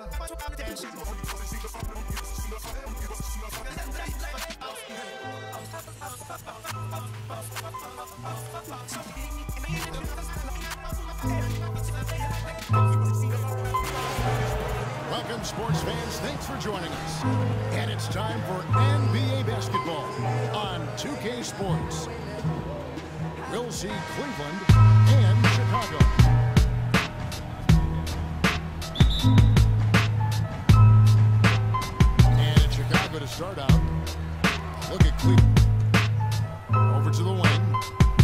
Welcome, sports fans. Thanks for joining us. And it's time for NBA basketball on 2K Sports. We'll see Cleveland and Chicago. And it's Chicago to start out. Look at Cleveland. Over to the wing.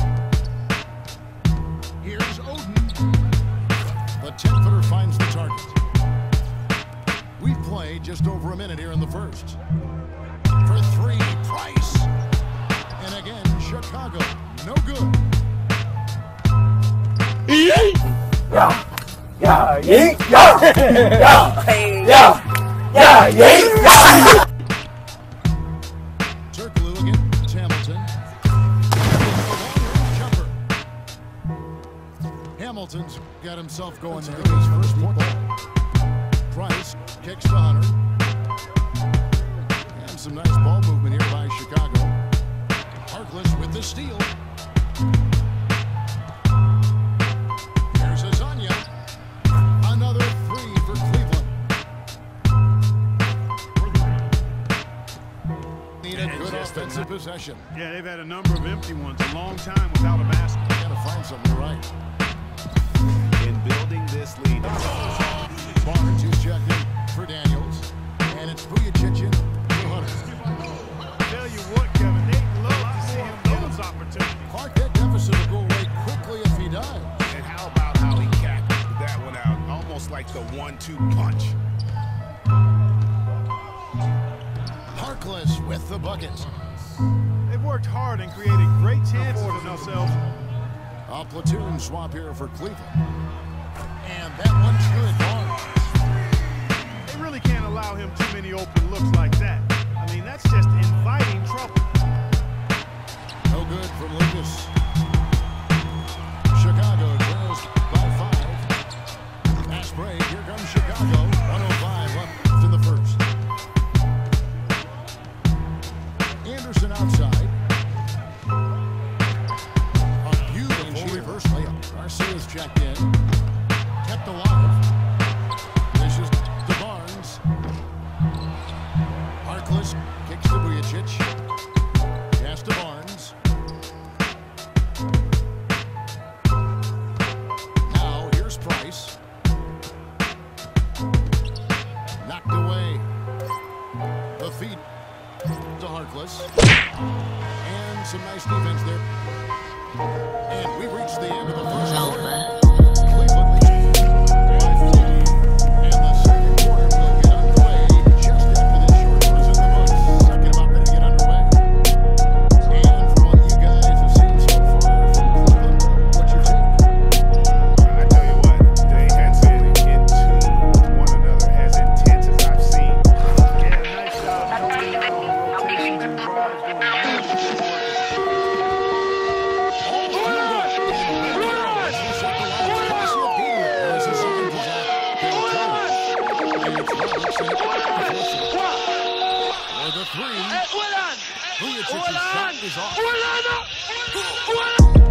Here's Oden. The 10-footer finds the target. We've played just over a minute here in the first. For three, Price. And again, Chicago. No good. Yeah, yeah, yeah, yeah, yeah, yeah, yeah. Turkoglu against Hamilton. Jumper. Hamilton's got himself going there. His first ball. Price kicks to Hunter. And some nice ball movement here by Chicago. Harkless with the steal. Here's Azania. Another three for Cleveland. Need a good offensive possession. Yeah, they've had a number of empty ones. A long time without a basket. Got to find something right. In building this lead. Barnes who's checked in for Daniels. And it's Vujacic for Hunter. Tell you what, Kevin, they love to see him get those opportunities. Clark, that deficit will go away quickly if he does. And how about how he capped that one out? Almost like the 1-2 punch. Harkless with the bucket. They've worked hard and created great chances for themselves. A platoon swap here for Cleveland. And that one's good. Barnes. They really can't allow him too many open looks like that. I mean, that's just inviting trouble. No good from Lucas. Chicago trails by 5. Pass break. Here comes Chicago. 1:05 left in the first. Anderson outside. A beautiful reverse layup. Garcia's checked in. Kept alive. This is to Barnes. Harkless kicks to Vujacic. Pass to Barnes. Now here's Price. Knocked away. The feed to Harkless. And some nice defense there. And we've reached the end of the first quarter. Cleveland leads by 4. And the second quarter will get underway just after this short one is in the books. Second about ready to get underway. And from what you guys have seen so far from Cleveland, what's your take? I tell you what, they have been in tune with one another as intense as I've seen. Yeah, nice job. Rotations and drives doing The three. Vujacic's shot is off.